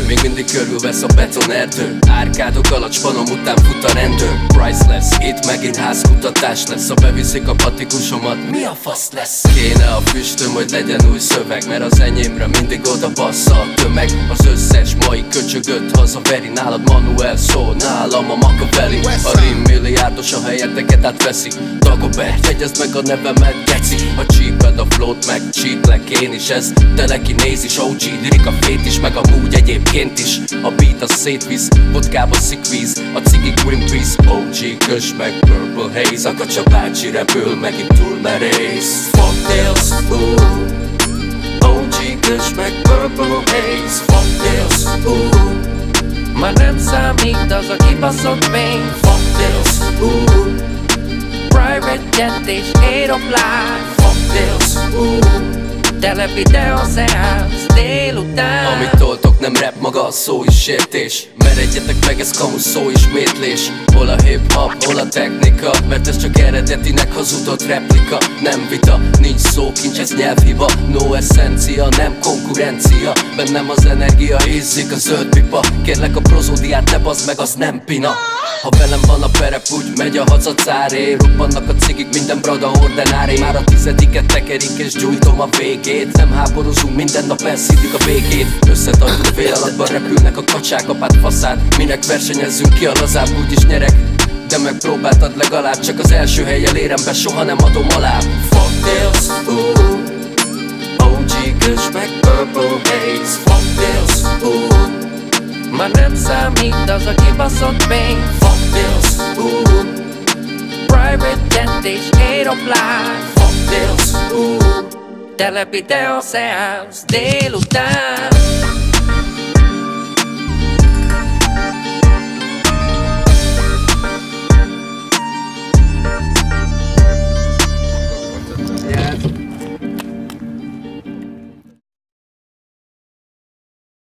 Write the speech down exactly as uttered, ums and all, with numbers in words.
még mindig körülvesz a betonerdő. Árkádok alatt spanom után fut a rendőr. Priceless, itt megint házkutatás lesz. Ha beviszik a patikusomat, mi a fasz lesz? Kéne a füstöm, hogy legyen új szöveg, mert az enyémre mindig oda bassza a tömeg. Az összes mai köcsögöt hazaveri, nálad Manuel szól, nálam a Makaveli. A rim milliárdos a helyeteket átveszi. DAWGOBERT, jegyezd meg a nevemet, geci. Ha csíped a flót, meg csíplek én is, ez de neki néz is. ó gé, dirik a fét is, meg amúgy egyébként is. A beat az szétvisz, vodkába szikvíz, a cigi Greenpeace. ó gé, kös meg Purple Haze, a kacsa bácsi repül, meg itt túl merész. Fucktails, ooh. ó gé, kös meg Purple Haze. Fucktails, ooh. Már nem számít az a kibaszott pénz. Fucktails, ooh. Private jet és aeroplán. Fucktails, ooh. Telepide a szeánsz délután. Amit toltok nem rap, maga a szó is sértés. Meredjetek meg, ez kamu szó ismétlés. Hol a hip-hop, hol a technika, mert ez csak eredetinek hazudott replika. Nem vita, nincs szókincs, ez nyelvhiba. No essencia, nem konkurencia. Bennem az energia, ízzik a zöld pipa. Kérlek a prozódiát, ne bazd meg, az nem pina. Ha velem van a perep, úgy megy a hazacáré. Ruppannak a cigik, minden brada ordenáré. Már a tizediket tekerik és gyújtom a végét. Nem háborúzunk, minden nap elszívjuk a békét. Összetartunk fél alatban, repülnek a kacsák, apád faszát. Minek versenyezzünk ki a lazább, úgyis nyerek. De megpróbáltad legalább, csak az első helyen érem be, soha nem adom alá. Fucktails, ooh. ó gé, kös meg Purple Haze. Fucktails, ooh. Már nem számít az a kibaszott pénz. Fucktails, ooh. Private jet és aeroplán. Fucktails, ooh. Telepide a szeánsz délután.